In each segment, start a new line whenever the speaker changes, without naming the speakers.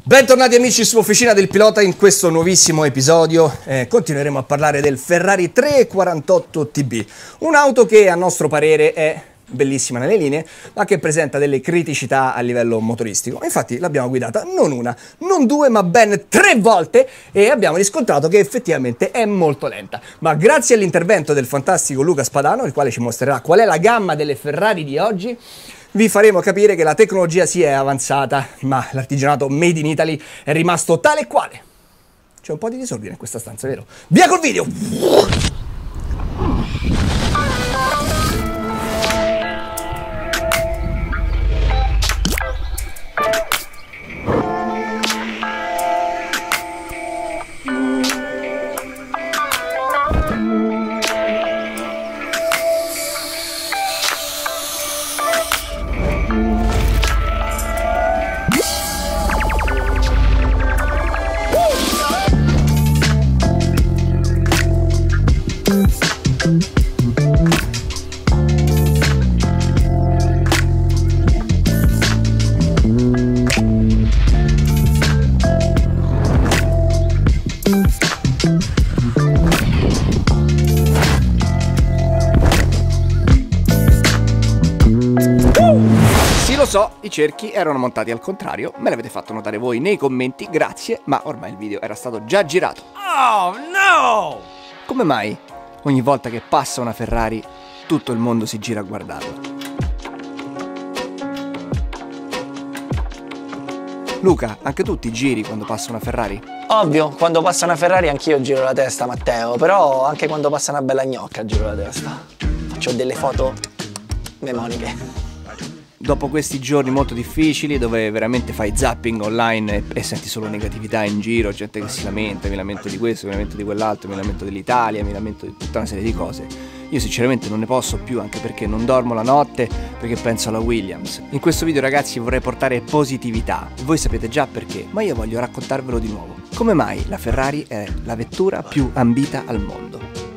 Bentornati amici su Officina del Pilota. In questo nuovissimo episodio continueremo a parlare del Ferrari 348 TB, un'auto che a nostro parere è bellissima nelle linee, ma che presenta delle criticità a livello motoristico. Infatti l'abbiamo guidata non una, non due, ma ben 3 volte e abbiamo riscontrato che effettivamente è molto lenta. Ma grazie all'intervento del fantastico Luca Spadano, il quale ci mostrerà qual è la gamma delle Ferrari di oggi, vi faremo capire che la tecnologia si è avanzata, ma l'artigianato made in Italy è rimasto tale e quale. C'è un po' di disordine in questa stanza, vero? Via col video! Lo so, i cerchi erano montati al contrario, me l'avete fatto notare voi nei commenti, grazie, ma ormai il video era stato già girato. Oh no! Come mai ogni volta che passa una Ferrari tutto il mondo si gira a guardarla? Luca, anche tu ti giri quando passa una Ferrari?
Ovvio, quando passa una Ferrari anch'io giro la testa, Matteo, però anche quando passa una bella gnocca giro la testa. Faccio delle foto memoniche.
Dopo questi giorni molto difficili dove veramente fai zapping online e senti solo negatività in giro, gente che si lamenta, mi lamento di questo, mi lamento di quell'altro, mi lamento dell'Italia, mi lamento di tutta una serie di cose, io sinceramente non ne posso più, anche perché non dormo la notte perché penso alla Williams. In questo video ragazzi vorrei portare positività, voi sapete già perché, ma io voglio raccontarvelo di nuovo. Come mai la Ferrari è la vettura più ambita al mondo?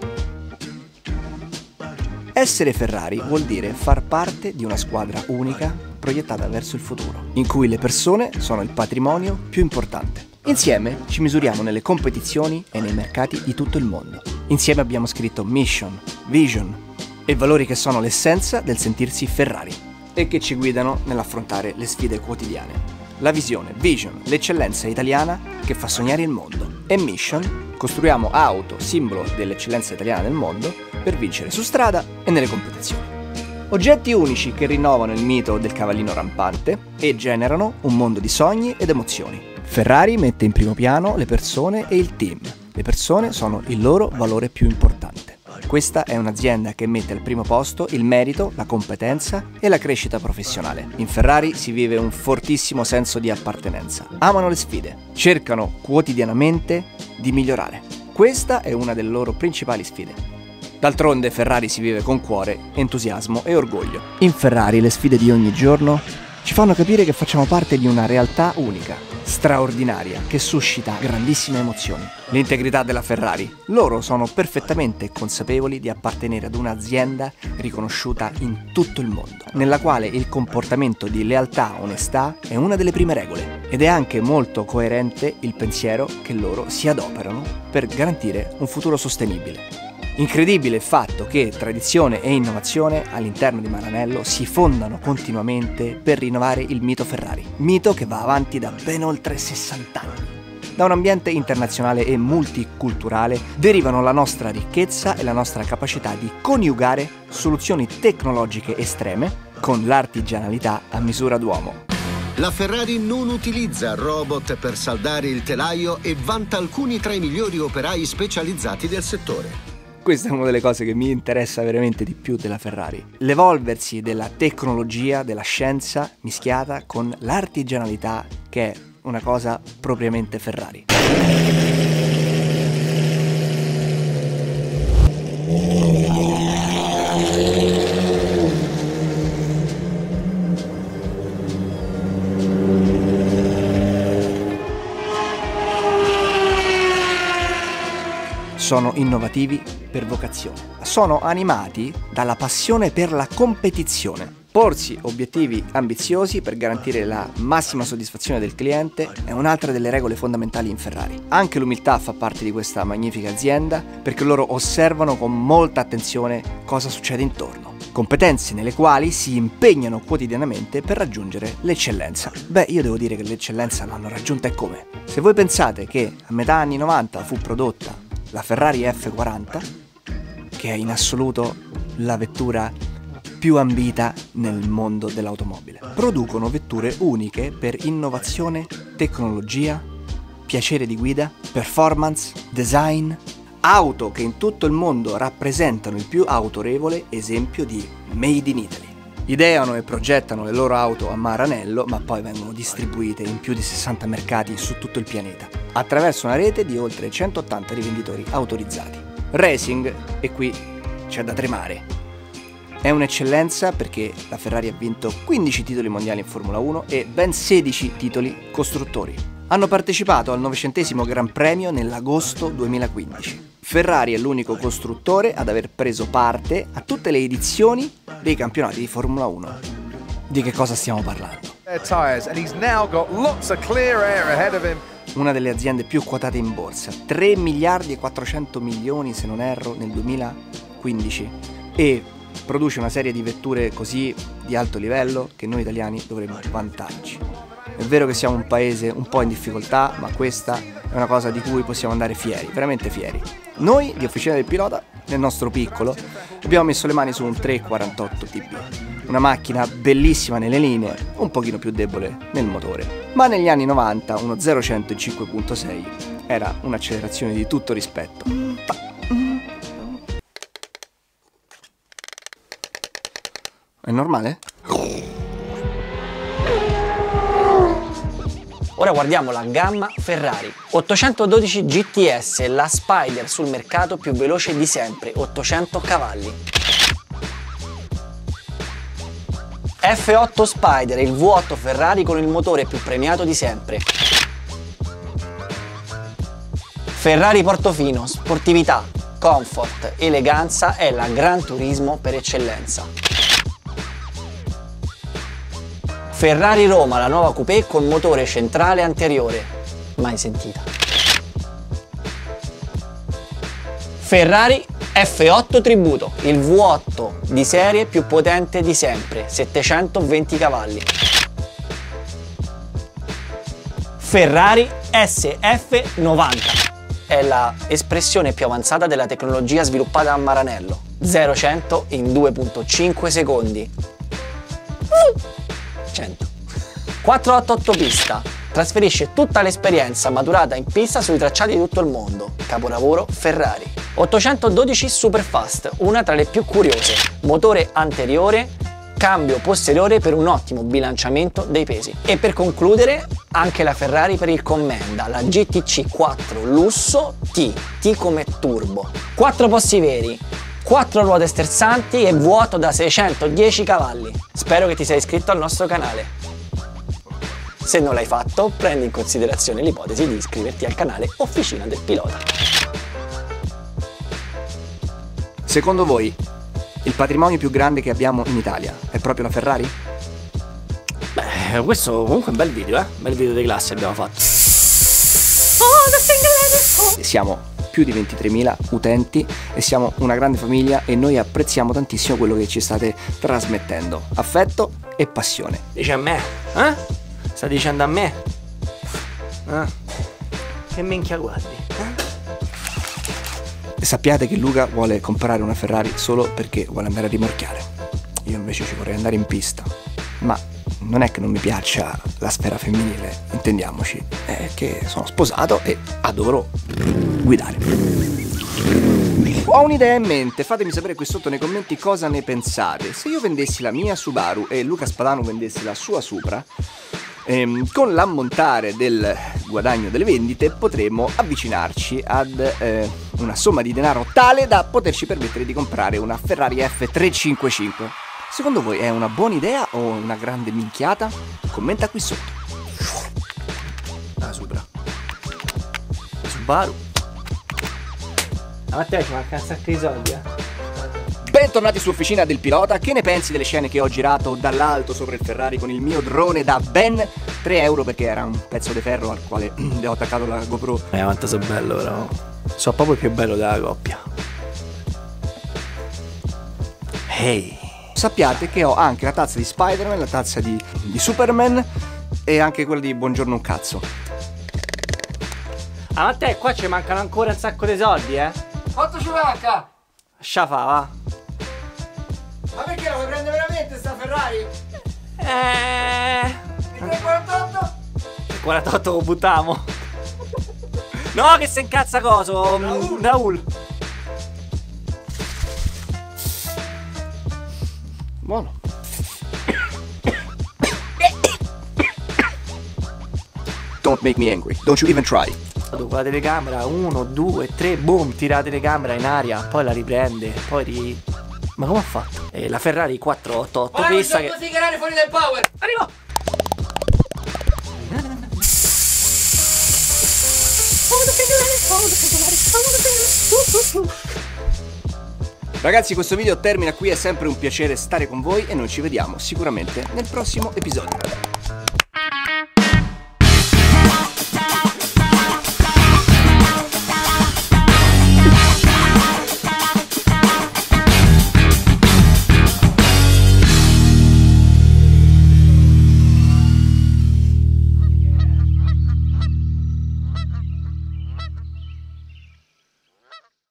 Essere Ferrari vuol dire far parte di una squadra unica proiettata verso il futuro, in cui le persone sono il patrimonio più importante. Insieme ci misuriamo nelle competizioni e nei mercati di tutto il mondo. Insieme abbiamo scritto mission, vision e valori che sono l'essenza del sentirsi Ferrari e che ci guidano nell'affrontare le sfide quotidiane. La visione, vision, l'eccellenza italiana che fa sognare il mondo, e mission, costruiamo auto, simbolo dell'eccellenza italiana nel mondo, per vincere su strada e nelle competizioni. Oggetti unici che rinnovano il mito del cavallino rampante e generano un mondo di sogni ed emozioni. Ferrari mette in primo piano le persone e il team. Le persone sono il loro valore più importante. Questa è un'azienda che mette al primo posto il merito, la competenza e la crescita professionale. In Ferrari si vive un fortissimo senso di appartenenza. Amano le sfide, cercano quotidianamente di migliorare. Questa è una delle loro principali sfide. D'altronde Ferrari si vive con cuore, entusiasmo e orgoglio. In Ferrari le sfide di ogni giorno ci fanno capire che facciamo parte di una realtà unica, straordinaria, che suscita grandissime emozioni. L'integrità della Ferrari. Loro sono perfettamente consapevoli di appartenere ad un'azienda riconosciuta in tutto il mondo, nella quale il comportamento di lealtà e onestà è una delle prime regole. Ed è anche molto coerente il pensiero che loro si adoperano per garantire un futuro sostenibile. Incredibile il fatto che tradizione e innovazione all'interno di Maranello si fondano continuamente per rinnovare il mito Ferrari, mito che va avanti da ben oltre 60 anni. Da un ambiente internazionale e multiculturale derivano la nostra ricchezza e la nostra capacità di coniugare soluzioni tecnologiche estreme con l'artigianalità a misura d'uomo.
La Ferrari non utilizza robot per saldare il telaio e vanta alcuni tra i migliori operai specializzati del settore.
Questa è una delle cose che mi interessa veramente di più della Ferrari. L'evolversi della tecnologia, della scienza mischiata con l'artigianalità, che è una cosa propriamente Ferrari. Sono innovativi per vocazione. Sono animati dalla passione per la competizione. Porsi obiettivi ambiziosi per garantire la massima soddisfazione del cliente è un'altra delle regole fondamentali in Ferrari. Anche l'umiltà fa parte di questa magnifica azienda, perché loro osservano con molta attenzione cosa succede intorno. Competenze nelle quali si impegnano quotidianamente per raggiungere l'eccellenza. Beh, io devo dire che l'eccellenza l'hanno raggiunta e come? Se voi pensate che a metà anni 90 fu prodotta la Ferrari F40, che è in assoluto la vettura più ambita nel mondo dell'automobile. Producono vetture uniche per innovazione, tecnologia, piacere di guida, performance, design, auto che in tutto il mondo rappresentano il più autorevole esempio di Made in Italy. Ideano e progettano le loro auto a Maranello, ma poi vengono distribuite in più di 60 mercati su tutto il pianeta, attraverso una rete di oltre 180 rivenditori autorizzati. Racing, e qui c'è da tremare. È un'eccellenza perché la Ferrari ha vinto 15 titoli mondiali in Formula 1 e ben 16 titoli costruttori. Hanno partecipato al 900° Gran Premio nell'agosto 2015. Ferrari è l'unico costruttore ad aver preso parte a tutte le edizioni dei campionati di Formula 1. Di che cosa stiamo parlando? Una delle aziende più quotate in borsa, 3 miliardi e 400 milioni se non erro nel 2015, e produce una serie di vetture così di alto livello che noi italiani dovremmo vantarci. È vero che siamo un paese un po' in difficoltà, ma questa è una cosa di cui possiamo andare fieri, veramente fieri. Noi di Officina del Pilota, nel nostro piccolo, abbiamo messo le mani su un 348 TB, una macchina bellissima nelle linee, un pochino più debole nel motore, ma negli anni 90 uno 0-100 in 5.6 era un'accelerazione di tutto rispetto. È normale?
Ora guardiamo la gamma Ferrari. 812 GTS, la Spider sul mercato più veloce di sempre, 800 cavalli. F8 Spider, il V8 Ferrari con il motore più premiato di sempre. Ferrari Portofino, sportività, comfort, eleganza, è la Gran Turismo per eccellenza. Ferrari Roma, la nuova coupé con motore centrale anteriore, mai sentita. Ferrari F8 Tributo, il V8 di serie più potente di sempre, 720 cavalli. Ferrari SF90, è la espressione più avanzata della tecnologia sviluppata a Maranello, 0-100 in 2.5 secondi. 100. 488 pista, trasferisce tutta l'esperienza maturata in pista sui tracciati di tutto il mondo, capolavoro Ferrari. 812 Superfast, una tra le più curiose, motore anteriore, cambio posteriore per un ottimo bilanciamento dei pesi. E per concludere anche la Ferrari per il Commenda, la GTC 4 Lusso T come turbo, 4 posti veri, 4 ruote sterzanti e V8 da 610 cavalli. Spero che ti sei iscritto al nostro canale. Se non l'hai fatto, prendi in considerazione l'ipotesi di iscriverti al canale Officina del Pilota.
Secondo voi, il patrimonio più grande che abbiamo in Italia è proprio la Ferrari?
Beh, questo comunque è un bel video, bel video di classe abbiamo fatto.
Siamo più di 23.000 utenti e siamo una grande famiglia e noi apprezziamo tantissimo quello che ci state trasmettendo, affetto e passione.
Dice a me, Sta dicendo a me? Che minchia guardi,
E sappiate che Luca vuole comprare una Ferrari solo perché vuole andare a rimorchiare. Io invece ci vorrei andare in pista, ma non è che non mi piaccia la sfera femminile, intendiamoci, è che sono sposato e adoro guidare. Ho un'idea in mente, fatemi sapere qui sotto nei commenti cosa ne pensate. Se io vendessi la mia Subaru e Luca Spadano vendesse la sua Supra, con l'ammontare del guadagno delle vendite potremmo avvicinarci ad una somma di denaro tale da poterci permettere di comprare una Ferrari F355. Secondo voi è una buona idea o una grande minchiata? Commenta qui sotto.
La Supra, la Subaru. A Matteo ci manca un sacco di soldi,
Bentornati su Officina del Pilota. Che ne pensi delle scene che ho girato dall'alto sopra il Ferrari con il mio drone da ben 3 euro, perché era un pezzo di ferro al quale le ho attaccato la GoPro.
Quanto so bello però. So proprio il più bello della coppia. Ehi.
Sappiate che ho anche la tazza di Spider-Man, la tazza di Superman e anche quella di Buongiorno un cazzo.
Ah, ma te qua ci mancano ancora un sacco di soldi, eh?
Quanto ci manca?
Lascia fa, va.
Ma perché la vuoi prendere veramente sta Ferrari? Il 348?
Il 48 lo buttiamo. No, che se incazza coso, Raul.
Buono. Don't make me angry. Don't you even try.
Con la telecamera, 1, 2, 3, boom, tira la telecamera in aria, poi la riprende, poi Ma come ha fatto? La Ferrari 488 pista che...
così tirare fuori del power.
Arrivo!
Ragazzi, questo video termina qui, è sempre un piacere stare con voi e noi ci vediamo sicuramente nel prossimo episodio.